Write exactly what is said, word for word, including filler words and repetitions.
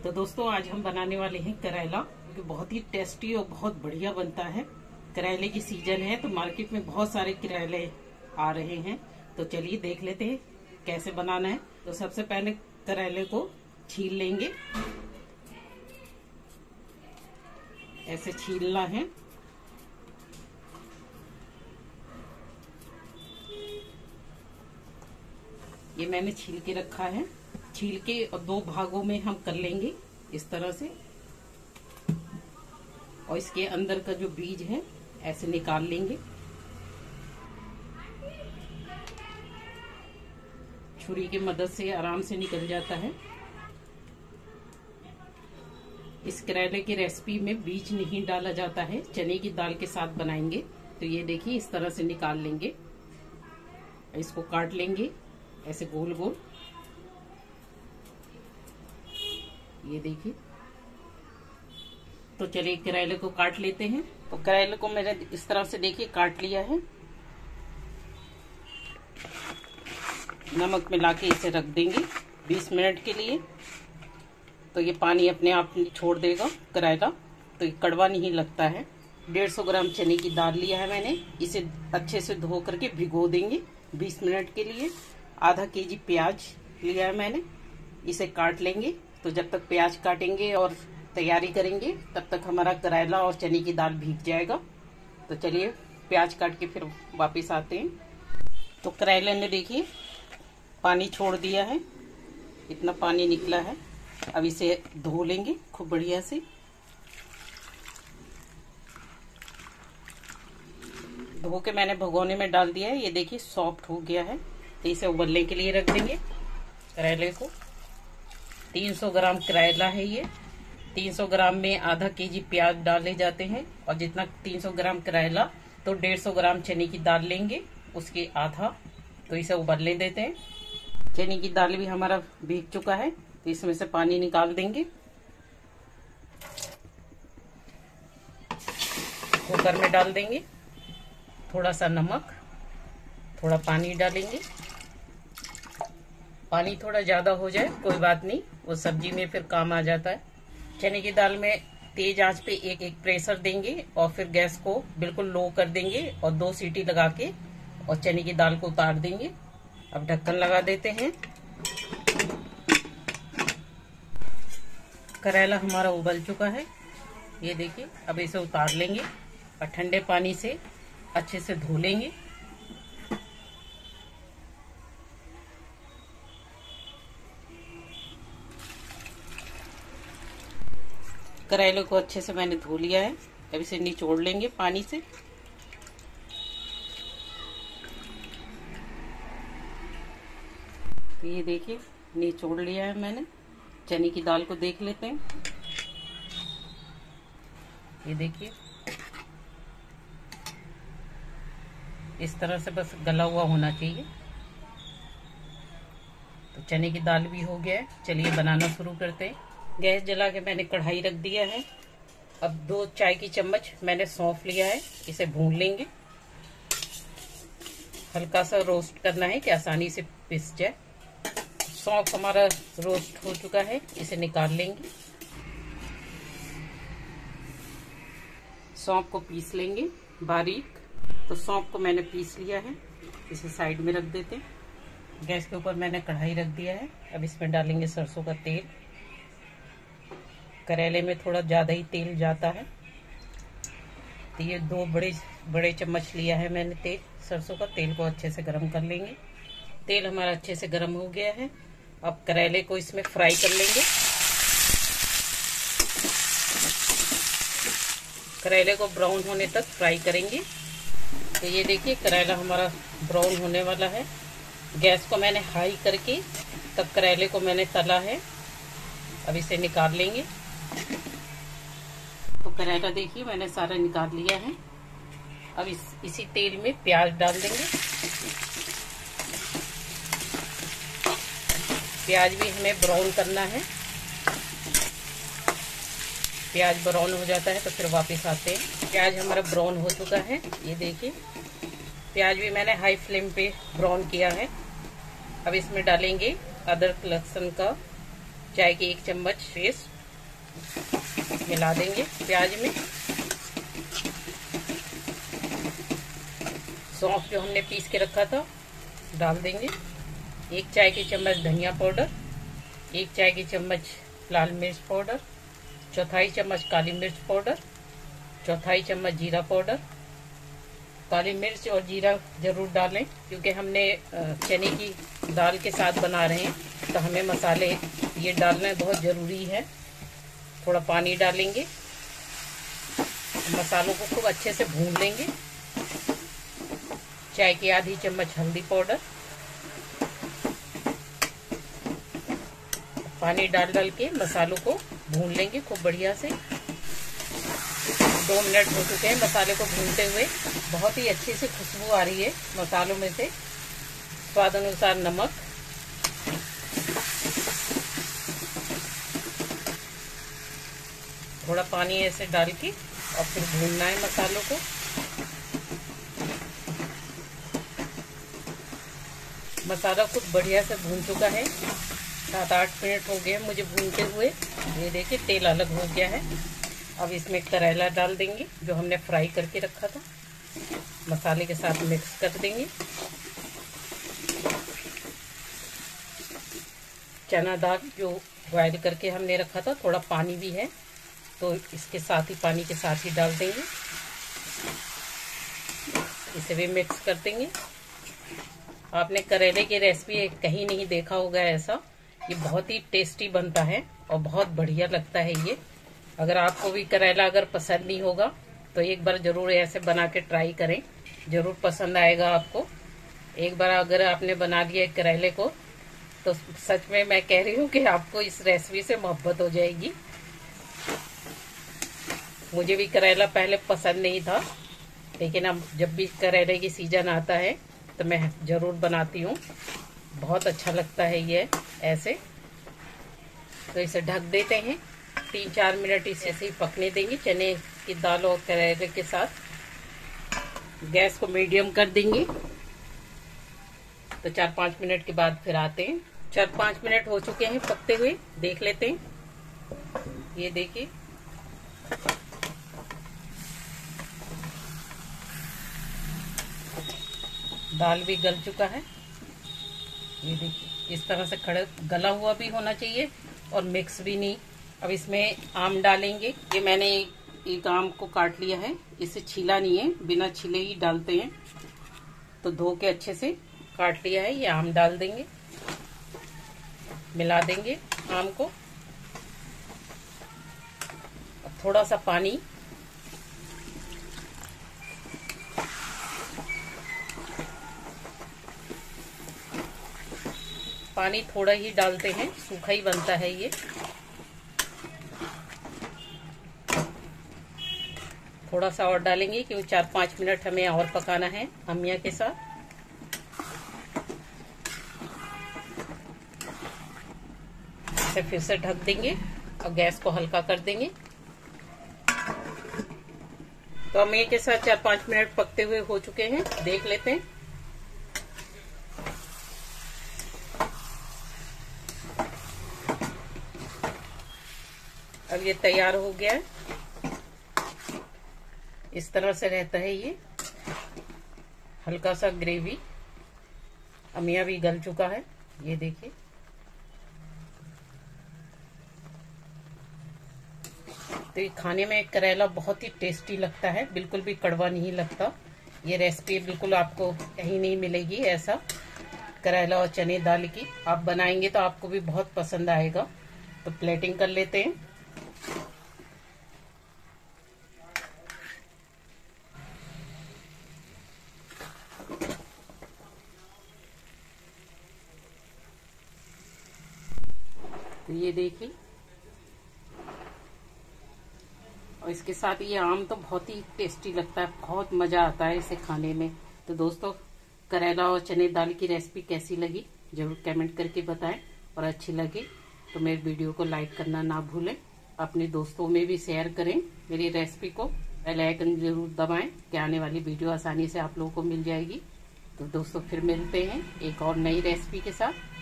तो दोस्तों आज हम बनाने वाले हैं करेला, जो बहुत ही टेस्टी और बहुत बढ़िया बनता है। करेले की सीजन है तो मार्केट में बहुत सारे करेले आ रहे हैं। तो चलिए देख लेते हैं कैसे बनाना है। तो सबसे पहले करेले को छील लेंगे, ऐसे छीलना है। ये मैंने छील के रखा है। छील के और दो भागों में हम कर लेंगे इस तरह से, और इसके अंदर का जो बीज है ऐसे निकाल लेंगे। छुरी की मदद से आराम से निकल जाता है। इस करेले की रेसिपी में बीज नहीं डाला जाता है, चने की दाल के साथ बनाएंगे। तो ये देखिए इस तरह से निकाल लेंगे। इसको काट लेंगे ऐसे गोल गोल। ये देखिए, तो चलिए करेले को काट लेते हैं। तो करेले को मैंने इस तरह से देखिए काट लिया है। नमक मिला के इसे रख देंगे बीस मिनट के लिए। तो ये पानी अपने आप छोड़ देगा करेला, तो ये कड़वा नहीं लगता है। डेढ़ सौ ग्राम चने की दाल लिया है मैंने, इसे अच्छे से धो करके भिगो देंगे बीस मिनट के लिए। आधा केजी प्याज लिया है मैंने, इसे काट लेंगे। तो जब तक प्याज काटेंगे और तैयारी करेंगे तब तक हमारा करेला और चने की दाल भीग जाएगा। तो चलिए प्याज काट के फिर वापस आते हैं। तो करेले ने देखिए पानी छोड़ दिया है, इतना पानी निकला है। अब इसे धो लेंगे खूब बढ़िया से। धो के मैंने भगोने में डाल दिया है। ये देखिए सॉफ्ट हो गया है। तो इसे उबलने के लिए रख देंगे करेले को। तीन सौ ग्राम करेला है ये। तीन सौ ग्राम में आधा केजी प्याज डाले जाते हैं, और जितना तीन सौ ग्राम करेला तो डेढ़ सौ ग्राम चने की दाल लेंगे, उसके आधा। तो इसे उबलने देते हैं। चने की दाल भी हमारा भीग चुका है, तो इसमें से पानी निकाल देंगे। कुकर में डाल देंगे थोड़ा सा नमक, थोड़ा पानी डालेंगे। पानी थोड़ा ज्यादा हो जाए कोई बात नहीं, वो सब्जी में फिर काम आ जाता है। चने की दाल में तेज आंच पे एक एक प्रेशर देंगे, और फिर गैस को बिल्कुल लो कर देंगे, और दो सीटी लगा के और चने की दाल को उतार देंगे। अब ढक्कन लगा देते हैं। करेला हमारा उबल चुका है, ये देखिए। अब इसे उतार लेंगे और ठंडे पानी से अच्छे से धो लेंगे। करेले को अच्छे से मैंने धो लिया है। अब इसे निचोड़ लेंगे पानी से। तो ये देखिए निचोड़ लिया है मैंने। चने की दाल को देख लेते हैं। ये देखिए इस तरह से बस गला हुआ होना चाहिए। तो चने की दाल भी हो गया है। चलिए बनाना शुरू करते हैं। गैस जला के मैंने कढ़ाई रख दिया है। अब दो चाय की चम्मच मैंने सौंफ लिया है, इसे भून लेंगे। हल्का सा रोस्ट करना है कि आसानी से पिस जाए। सौंफ हमारा रोस्ट हो चुका है, इसे निकाल लेंगे। सौंफ को पीस लेंगे बारीक। तो सौंफ को मैंने पीस लिया है, इसे साइड में रख देते हैं। गैस के ऊपर मैंने कढ़ाई रख दिया है। अब इसमें डालेंगे सरसों का तेल। करेले में थोड़ा ज्यादा ही तेल जाता है, तो ये दो बड़े बड़े चम्मच लिया है मैंने तेल सरसों का। तेल को अच्छे से गर्म कर लेंगे। तेल हमारा अच्छे से गर्म हो गया है। अब करेले को इसमें फ्राई कर लेंगे। करेले को ब्राउन होने तक फ्राई करेंगे। तो ये देखिए करेला हमारा ब्राउन होने वाला है। गैस को मैंने हाई करके तब करेले को मैंने तला है। अब इसे निकाल लेंगे। तो करेला देखिए मैंने सारा निकाल लिया है। अब इस इसी तेल में प्याज डाल देंगे। प्याज भी हमें ब्राउन करना है। प्याज ब्राउन हो जाता है तो फिर वापस आते हैं। प्याज हमारा ब्राउन हो चुका है, ये देखिए। प्याज भी मैंने हाई फ्लेम पे ब्राउन किया है। अब इसमें डालेंगे अदरक लहसुन का चाय की एक चम्मच पेस्ट मिला देंगे प्याज में। सौंफ जो हमने पीस के रखा था डाल देंगे। एक चाय की चम्मच धनिया पाउडर, एक चाय की चम्मच लाल मिर्च पाउडर, चौथाई चम्मच काली मिर्च पाउडर, चौथाई चम्मच जीरा पाउडर। काली मिर्च और जीरा जरूर डालें क्योंकि हमने चने की दाल के साथ बना रहे हैं तो हमें मसाले ये डालना बहुत ज़रूरी है। थोड़ा पानी डालेंगे, मसालों को खूब अच्छे से भून लेंगे। चाय की आधी चम्मच हल्दी पाउडर, पानी डाल डाल के मसालों को भून लेंगे खूब बढ़िया से। दो मिनट हो चुके हैं मसाले को भूनते हुए। बहुत ही अच्छी सी खुशबू आ रही है मसालों में से। स्वाद अनुसार नमक, थोड़ा पानी ऐसे डाल के और फिर भूनना है मसालों को। मसाला खूब बढ़िया से भून चुका है। सात आठ मिनट हो गए मुझे भूनते हुए। ये देखिए तेल अलग हो गया है। अब इसमें करेला डाल देंगे जो हमने फ्राई करके रखा था, मसाले के साथ मिक्स कर देंगे। चना दाल जो बॉयल करके हमने रखा था, थोड़ा पानी भी है तो इसके साथ ही पानी के साथ ही डाल देंगे। इसे भी मिक्स कर देंगे। आपने करेले की रेसिपी कहीं नहीं देखा होगा ऐसा। ये बहुत ही टेस्टी बनता है और बहुत बढ़िया लगता है ये। अगर आपको भी करेला अगर पसंद नहीं होगा तो एक बार जरूर ऐसे बना के ट्राई करें, जरूर पसंद आएगा आपको। एक बार अगर आपने बना लिया करेले को तो सच में मैं कह रही हूँ कि आपको इस रेसिपी से मोहब्बत हो जाएगी। मुझे भी करेला पहले पसंद नहीं था, लेकिन अब जब भी करेले की सीजन आता है तो मैं जरूर बनाती हूँ। बहुत अच्छा लगता है ये ऐसे। तो इसे ढक देते हैं, तीन चार मिनट इसे ऐसे ही पकने देंगे चने की दाल और करेले के साथ। गैस को मीडियम कर देंगे। तो चार पाँच मिनट के बाद फिर आते हैं। चार पाँच मिनट हो चुके हैं पकते हुए, देख लेते हैं। ये देखिए दाल भी गल चुका है। ये देखिए इस तरह से खड़े गला हुआ भी होना चाहिए और मिक्स भी नहीं। अब इसमें आम डालेंगे। ये मैंने एक आम को काट लिया है, इसे छीला नहीं है, बिना छीले ही डालते हैं। तो धो के अच्छे से काट लिया है। ये आम डाल देंगे, मिला देंगे आम को। अब थोड़ा सा पानी, पानी थोड़ा ही डालते हैं, सूखा ही बनता है ये। थोड़ा सा और डालेंगे क्योंकि चार पाँच मिनट हमें और पकाना है अमिया के साथ। इसे फिर से ढक देंगे और गैस को हल्का कर देंगे। तो अमिया के साथ चार पाँच मिनट पकते हुए हो चुके हैं, देख लेते हैं। अब ये तैयार हो गया है। इस तरह से रहता है ये, हल्का सा ग्रेवी। अमिया भी गल चुका है, ये देखिए। तो ये खाने में करेला बहुत ही टेस्टी लगता है, बिल्कुल भी कड़वा नहीं लगता। ये रेसिपी बिल्कुल आपको कहीं नहीं मिलेगी ऐसा। करेला और चने दाल की आप बनाएंगे तो आपको भी बहुत पसंद आएगा। तो प्लेटिंग कर लेते हैं। तो ये देखिए, और इसके साथ ये आम तो बहुत ही टेस्टी लगता है, बहुत मजा आता है इसे खाने में। तो दोस्तों, करेला और चने दाल की रेसिपी कैसी लगी जरूर कमेंट करके बताएं, और अच्छी लगी तो मेरे वीडियो को लाइक करना ना भूलें। अपने दोस्तों में भी शेयर करें मेरी रेसिपी को। बेल आइकन जरूर दबाएं कि आने वाली वीडियो आसानी से आप लोगों को मिल जाएगी। तो दोस्तों, फिर मिलते हैं एक और नई रेसिपी के साथ।